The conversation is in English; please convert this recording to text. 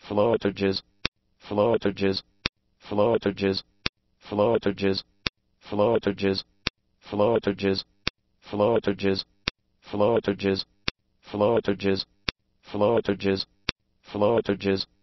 floatages, floatages, floatages, floatages, floatages, floatages, floatages, floatages, floatages, floatages, floatages,